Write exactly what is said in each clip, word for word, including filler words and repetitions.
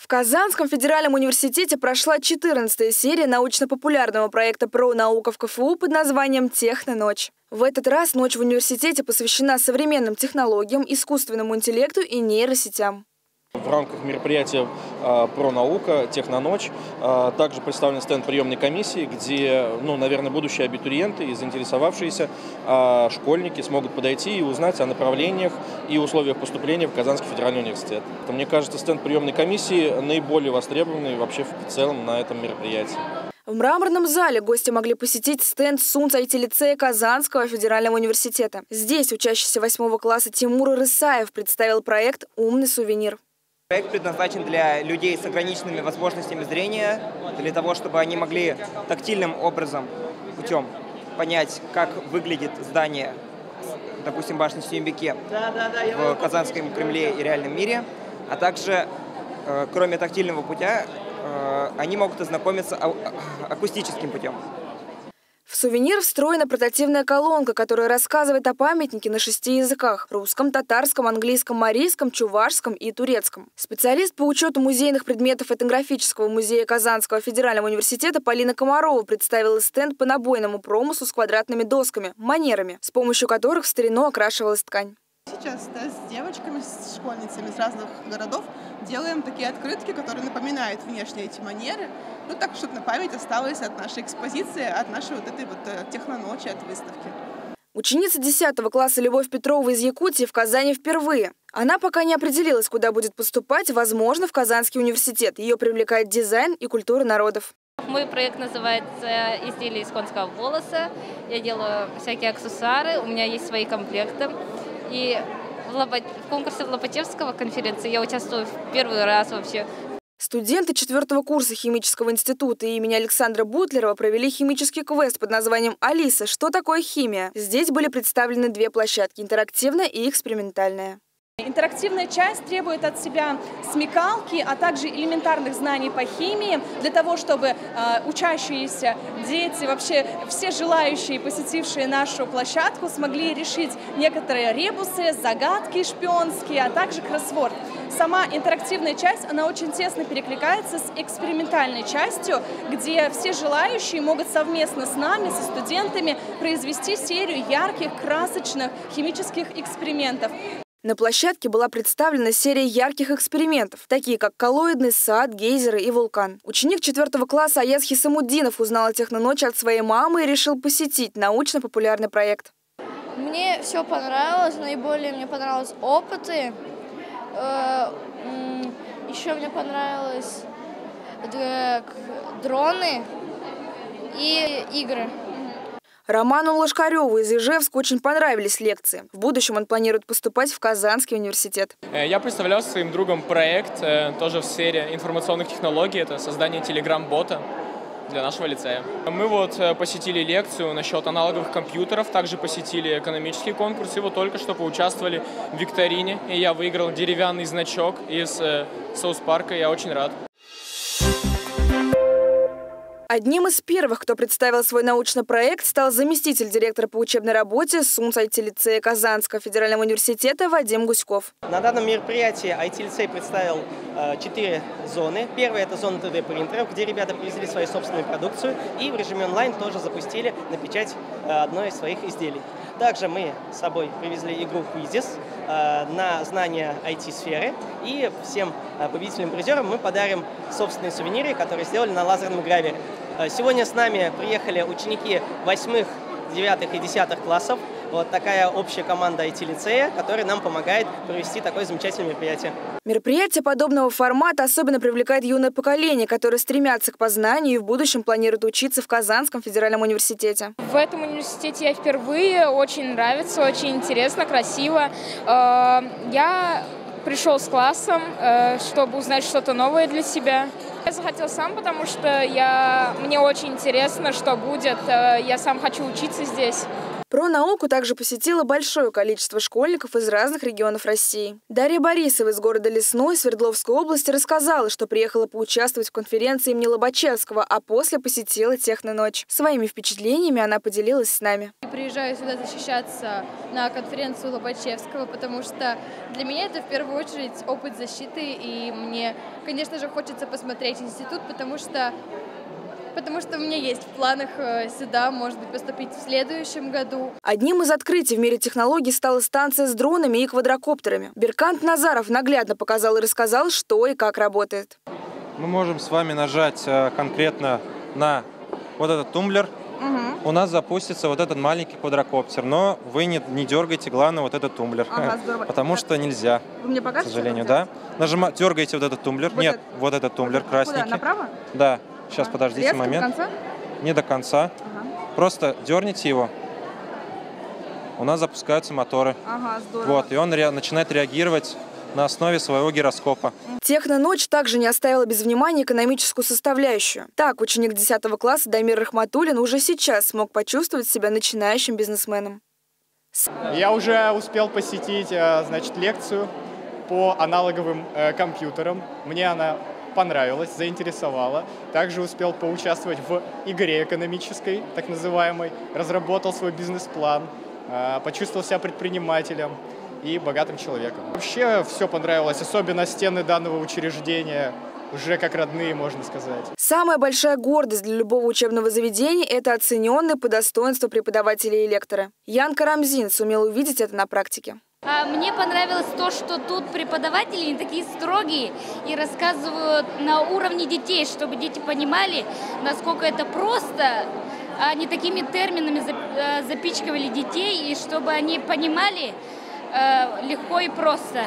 Казанском федеральном университете прошла четырнадцатая серия научно-популярного проекта про науку в ка эф у под названием «Техноночь». В этот раз ночь в университете посвящена современным технологиям, искусственному интеллекту и нейросетям. В рамках мероприятия э, про наука, Техноночь, э, также представлен стенд приемной комиссии, где, ну, наверное, будущие абитуриенты и заинтересовавшиеся э, школьники смогут подойти и узнать о направлениях и условиях поступления в Казанский федеральный университет. Это, мне кажется, стенд приемной комиссии наиболее востребованный вообще в целом на этом мероприятии. В мраморном зале гости могли посетить стенд СУНЦ ай ти-лицея Казанского федерального университета. Здесь учащийся восьмого класса Тимур Рысаев представил проект «Умный сувенир». Проект предназначен для людей с ограниченными возможностями зрения, для того, чтобы они могли тактильным образом, путем понять, как выглядит здание, допустим, башни Сюембике в Казанском Кремле и реальном мире, а также, кроме тактильного путя, они могут ознакомиться акустическим путем. В сувенир встроена портативная колонка, которая рассказывает о памятнике на шести языках – русском, татарском, английском, марийском, чувашском и турецком. Специалист по учету музейных предметов этнографического музея Казанского федерального университета Полина Комарова представила стенд по набойному промыслу с квадратными досками – манерами, с помощью которых в старину окрашивалась ткань. Сейчас да, с девочками, с школьницами из разных городов делаем такие открытки, которые напоминают внешне эти манеры, ну так, чтобы на память осталось от нашей экспозиции, от нашей вот этой вот техноночи, от выставки. Ученица десятого класса Любовь Петрова из Якутии в Казани впервые. Она пока не определилась, куда будет поступать, возможно, в Казанский университет. Ее привлекает дизайн и культура народов. Мой проект называется «Изделие из конского волоса». Я делаю всякие аксессуары, у меня есть свои комплекты. И в, Лопат... в конкурсе в Лопатевского конференции я участвую в первый раз вообще. Студенты четвертого курса химического института имени Александра Бутлерова провели химический квест под названием «Алиса. Что такое химия?». Здесь были представлены две площадки – интерактивная и экспериментальная. Интерактивная часть требует от себя смекалки, а также элементарных знаний по химии, для того, чтобы э, учащиеся дети, вообще все желающие, посетившие нашу площадку, смогли решить некоторые ребусы, загадки шпионские, а также кроссворд. Сама интерактивная часть, она очень тесно перекликается с экспериментальной частью, где все желающие могут совместно с нами, со студентами, произвести серию ярких, красочных химических экспериментов. На площадке была представлена серия ярких экспериментов, такие как коллоидный сад, гейзеры и вулкан. Ученик четвертого класса Аяз Хисамуддинов узнал о Техноночи от своей мамы и решил посетить научно-популярный проект. Мне все понравилось, наиболее мне понравились опыты. Еще мне понравились дроны и игры. Роману Лошкареву из Ижевска очень понравились лекции. В будущем он планирует поступать в Казанский университет. Я представлял своим другом проект, тоже в сфере информационных технологий. Это создание телеграм-бота для нашего лицея. Мы вот посетили лекцию насчет аналоговых компьютеров, также посетили экономический конкурс. И вот только что поучаствовали в викторине. И я выиграл деревянный значок из Соус-парка. Я очень рад. Одним из первых, кто представил свой научный проект, стал заместитель директора по учебной работе СУНЦ ай ти-лицея Казанского федерального университета Вадим Гуськов. На данном мероприятии ай ти-лицей представил четыре зоны. Первая – это зона три дэ принтеров, где ребята привезли свою собственную продукцию и в режиме онлайн тоже запустили на печать одной из своих изделий. Также мы с собой привезли игру Quizzes на знания ай ти-сферы. И всем победителям и призерам мы подарим собственные сувениры, которые сделали на лазерном гравере. Сегодня с нами приехали ученики восьмых, девятых и десятых классов. Вот такая общая команда ай ти-лицея, которая нам помогает провести такое замечательное мероприятие. Мероприятие подобного формата особенно привлекает юное поколение, которое стремятся к познанию и в будущем планирует учиться в Казанском федеральном университете. В этом университете я впервые, очень нравится, очень интересно, красиво. Я пришел с классом, чтобы узнать что-то новое для себя. Я захотел сам, потому что я, мне очень интересно, что будет. Я сам хочу учиться здесь. Про науку также посетило большое количество школьников из разных регионов России. Дарья Борисова из города Лесной Свердловской области рассказала, что приехала поучаствовать в конференции имени Лобачевского, а после посетила Техноночь. Своими впечатлениями она поделилась с нами. Я приезжаю сюда защищаться на конференцию Лобачевского, потому что для меня это в первую очередь опыт защиты, и мне, конечно же, хочется посмотреть институт, потому что Потому что у меня есть в планах сюда, может быть, поступить в следующем году. Одним из открытий в мире технологий стала станция с дронами и квадрокоптерами. Беркант Назаров наглядно показал и рассказал, что и как работает. Мы можем с вами нажать конкретно на вот этот тумблер. Угу. У нас запустится вот этот маленький квадрокоптер, но вы не, не дергайте, главное, вот этот тумблер, ага, потому что нельзя, вы мне покажете, к сожалению, да. Нажима, дергаете вот этот тумблер, вот нет, это, вот этот тумблер вот красненький. Куда, направо? Да. Сейчас, а, подождите резко момент. До конца? Не до конца. Ага. Просто дерните его. У нас запускаются моторы. Ага, здорово. Вот, и он ре начинает реагировать на основе своего гироскопа. Техноночь также не оставила без внимания экономическую составляющую. Так, ученик десятого класса Дамир Рахматуллин уже сейчас смог почувствовать себя начинающим бизнесменом. Я уже успел посетить, значит, лекцию по аналоговым э, компьютерам. Мне она понравилось, заинтересовало. Также успел поучаствовать в игре экономической, так называемой. Разработал свой бизнес-план, почувствовал себя предпринимателем и богатым человеком. Вообще все понравилось, особенно стены данного учреждения. Уже как родные, можно сказать. Самая большая гордость для любого учебного заведения – это оцененные по достоинству преподаватели и лекторы. Ян Карамзин сумел увидеть это на практике. Мне понравилось то, что тут преподаватели не такие строгие и рассказывают на уровне детей, чтобы дети понимали, насколько это просто, а не такими терминами запичкивали детей, и чтобы они понимали э, легко и просто.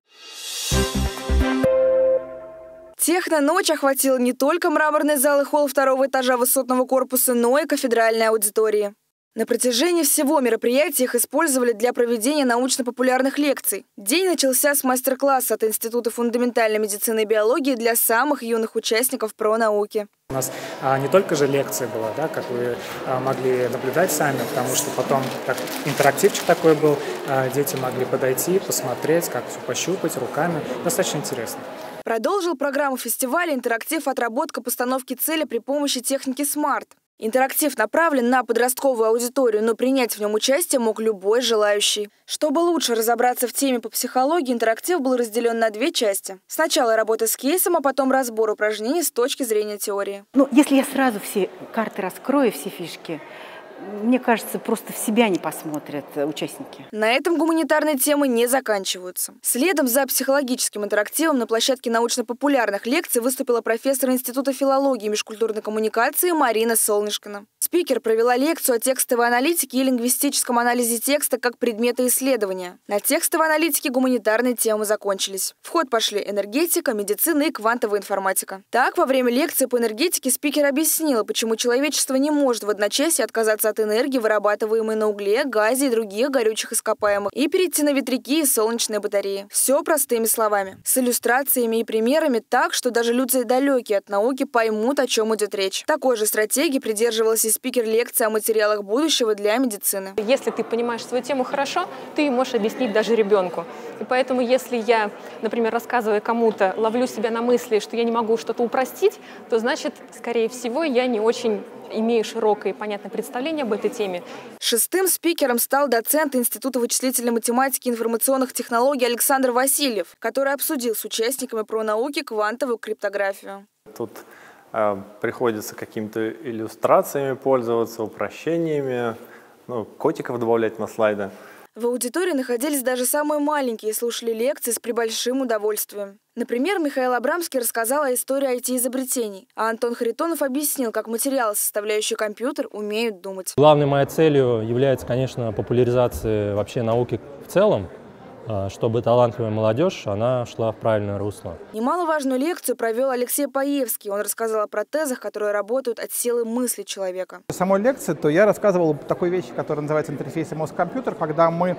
Техноночь охватила не только мраморный зал и холл второго этажа высотного корпуса, но и кафедральные аудитории. На протяжении всего мероприятия их использовали для проведения научно-популярных лекций. День начался с мастер-класса от Института фундаментальной медицины и биологии для самых юных участников про науки. У нас а, не только же лекция была, да, как вы а, могли наблюдать сами, потому что потом как интерактивчик такой был, а, дети могли подойти, посмотреть, как все пощупать руками. Достаточно интересно. Продолжил программу фестиваля интерактив «Отработка постановки цели при помощи техники смарт». Интерактив направлен на подростковую аудиторию, но принять в нем участие мог любой желающий. Чтобы лучше разобраться в теме по психологии, интерактив был разделен на две части. Сначала работа с кейсом, а потом разбор упражнений с точки зрения теории. Ну, если я сразу все карты раскрою, все фишки, мне кажется, просто в себя не посмотрят участники. На этом гуманитарные темы не заканчиваются. Следом за психологическим интерактивом на площадке научно-популярных лекций выступила профессор Института филологии и межкультурной коммуникации Марина Солнышкина. Спикер провела лекцию о текстовой аналитике и лингвистическом анализе текста как предмета исследования. На текстовой аналитике гуманитарные темы закончились. В ход пошли энергетика, медицина и квантовая информатика. Так, во время лекции по энергетике спикер объяснила, почему человечество не может в одночасье отказаться от энергии, вырабатываемой на угле, газе и других горючих ископаемых, и перейти на ветряки и солнечные батареи. Все простыми словами, с иллюстрациями и примерами так, что даже люди далекие от науки поймут, о чем идет речь. Такой же стратегии придерживалась и спикер лекции о материалах будущего для медицины. Если ты понимаешь свою тему хорошо, ты можешь объяснить даже ребенку. И поэтому, если я, например, рассказывая кому-то, ловлю себя на мысли, что я не могу что-то упростить, то значит, скорее всего, я не очень имею широкое и понятное представление об этой теме. Шестым спикером стал доцент Института вычислительной математики и информационных технологий Александр Васильев, который обсудил с участниками про науки квантовую криптографию. Тут э, приходится какими-то иллюстрациями пользоваться, упрощениями, ну, котиков добавлять на слайды. В аудитории находились даже самые маленькие и слушали лекции с пребольшим удовольствием. Например, Михаил Абрамский рассказал о истории ай ти-изобретений, а Антон Харитонов объяснил, как материалы, составляющие компьютер, умеют думать. Главной моей целью является, конечно, популяризация вообще науки в целом, чтобы талантливая молодежь, она шла в правильное русло. Немаловажную лекцию провел Алексей Паевский. Он рассказал о протезах, которые работают от силы мысли человека. В самой лекции то я рассказывал о такой вещи, которая называется интерфейсом мозг-компьютер, когда мы,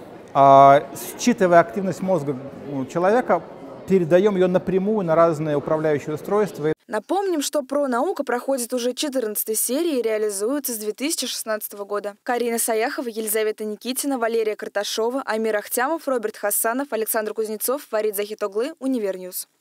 э, считывая активность мозга человека, передаем ее напрямую на разные управляющие устройства. Напомним, что «Пронаука» проходит уже четырнадцатой серии и реализуется с две тысячи шестнадцатого года. Карина Саяхова, Елизавета Никитина, Валерия Карташова, Амир Ахтямов, Роберт Хасанов, Александр Кузнецов, Фарид Захитоглы, Универньюз.